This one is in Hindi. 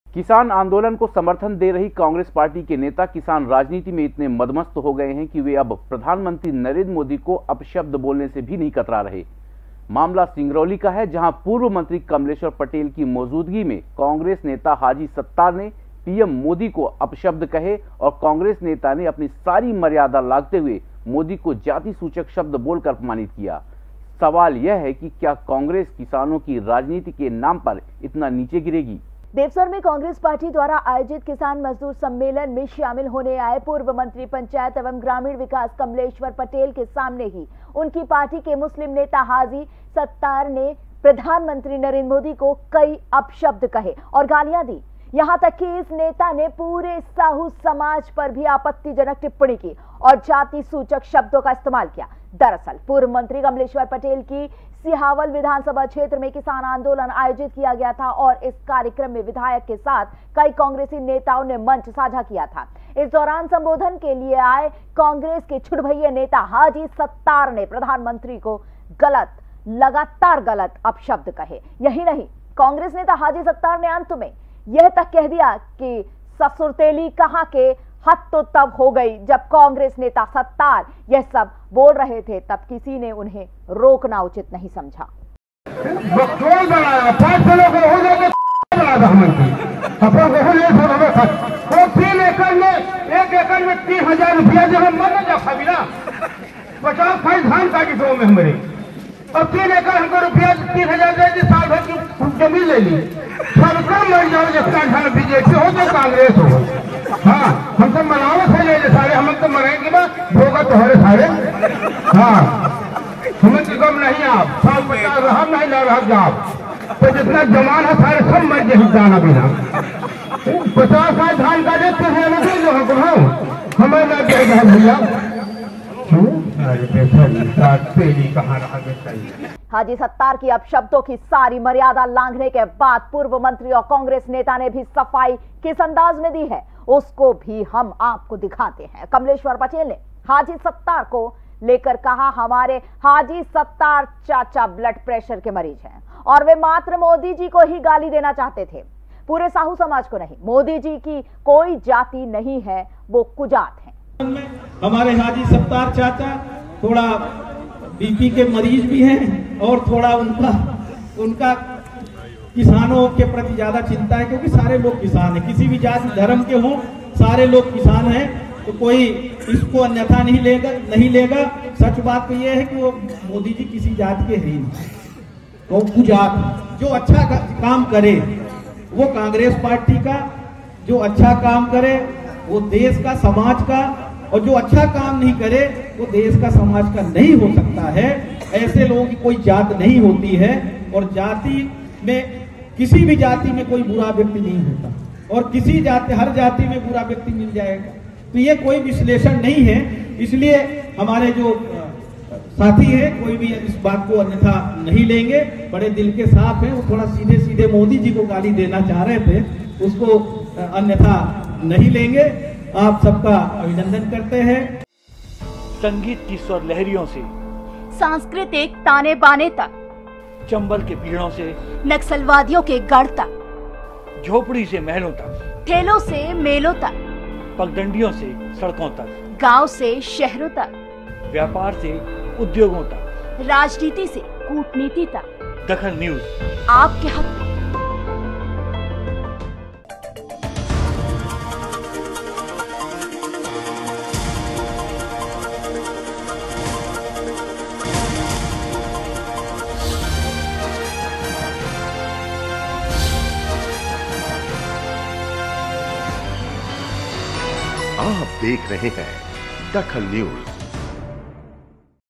किसान आंदोलन को समर्थन दे रही कांग्रेस पार्टी के नेता किसान राजनीति में इतने मदमस्त हो गए हैं कि वे अब प्रधानमंत्री नरेंद्र मोदी को अपशब्द बोलने से भी नहीं कतरा रहे। मामला सिंगरौली का है, जहां पूर्व मंत्री कमलेश्वर पटेल की मौजूदगी में कांग्रेस नेता हाजी सत्तार ने पीएम मोदी को अपशब्द कहे और कांग्रेस नेता ने अपनी सारी मर्यादा लांघते हुए मोदी को जाति सूचक शब्द बोलकर अपमानित किया। सवाल यह है कि क्या कांग्रेस किसानों की राजनीति के नाम पर इतना नीचे गिरेगी? देवसर में कांग्रेस पार्टी द्वारा आयोजित किसान मजदूर सम्मेलन में शामिल होने आए पूर्व मंत्री पंचायत एवं ग्रामीण विकास कमलेश्वर पटेल के सामने ही उनकी पार्टी के मुस्लिम नेता हाजी सत्तार ने प्रधानमंत्री नरेंद्र मोदी को कई अपशब्द कहे और गालियां दी। यहां तक कि इस नेता ने पूरे साहू समाज पर भी आपत्तिजनक टिप्पणी की और जाति सूचक शब्दों का इस्तेमाल किया। दरअसल पूर्व मंत्री कमलेश्वर पटेल की सिहावल विधानसभा क्षेत्र में किसान आंदोलन आयोजित किया गया था और इस कार्यक्रम में विधायक के साथ कई कांग्रेसी नेताओं ने मंच साझा किया था। इस दौरान संबोधन के लिए आए कांग्रेस के छुटभैया नेता हाजी सत्तार ने प्रधानमंत्री को लगातार गलत अपशब्द कहे। यही नहीं, कांग्रेस नेता हाजी सत्तार ने अंत में यह तक कह दिया कि ससुरतेली कहां के हद तो तब हो गई जब कांग्रेस नेता सत्तार यह सब बोल रहे थे, तब किसी ने उन्हें रोकना उचित नहीं समझा। एक एकड़ में 30,000 रुपया जब हम मन जा 50 फाइल धान काटी तो में हमारे और 3 एकड़ हमको रुपया 30,000 दे दी, साल भर की जमीन ले ली। सबका मर जाओ जिसका धान बीजेपी हो तो कांग्रेस हो। हाँ, हम तो मनावत है सारे, हम तो मरेंगे बा भोगा तो हरे सारे। हाँ, हमें तो कम नहीं आप 50 रहा नहीं ला रहा जाप तो जितना जमान है सारे सब मर जाए जाना बिना 50 साल धान का देते हैं जो हमको हमें ना दे भैया। हाजी सत्तार की अपशब्दों की सारी मर्यादा लांघने के बाद पूर्व मंत्री और कांग्रेस नेता ने भी सफाई किस अंदाज में दी है, उसको भी हम आपको दिखाते हैं। कमलेश्वर पटेल ने हाजी सत्तार को लेकर कहा, हमारे हाजी सत्तार चाचा ब्लड प्रेशर के मरीज हैं और वे मात्र मोदी जी को ही गाली देना चाहते थे, पूरे साहू समाज को नहीं। मोदी जी की कोई जाति नहीं है, वो कुजात है। हमारे हाजी सत्तार चाचा थोड़ा बीपी के मरीज भी हैं और थोड़ा उनका किसानों के प्रति ज्यादा चिंता है, क्योंकि सारे लोग किसान हैं, किसी भी जाति धर्म के हों सारे लोग किसान हैं, तो कोई इसको अन्यथा नहीं लेगा। सच बात तो यह है कि वो मोदी जी किसी जाति के हैं, वो कुजात। जो अच्छा काम करे वो कांग्रेस पार्टी का, जो अच्छा काम करे वो देश का समाज का, और जो अच्छा काम नहीं करे वो देश का समाज का नहीं हो सकता है। ऐसे लोगों की कोई जात नहीं होती है और जाति में किसी भी जाति में कोई बुरा व्यक्ति नहीं होता और किसी जाति हर जाति में बुरा व्यक्ति मिल जाएगा, तो ये कोई विश्लेषण नहीं है। इसलिए हमारे जो साथी हैं कोई भी इस बात को अन्यथा नहीं लेंगे, बड़े दिल के साफ हैं। वो थोड़ा सीधे सीधे मोदी जी को गाली देना चाह रहे थे, उसको अन्यथा नहीं लेंगे। आप सबका अभिनंदन करते हैं। संगीत की स्वर लहरियों से सांस्कृतिक ताने बाने तक, चंबल के पीड़ों से नक्सलवादियों के गढ़ तक, झोपड़ी से महलों तक, ठेलों से मेलों तक, पगडंडियों से सड़कों तक, गांव से शहरों तक, व्यापार से उद्योगों तक, राजनीति से कूटनीति तक, दखल न्यूज आपके हक में। आप देख रहे हैं दखल न्यूज।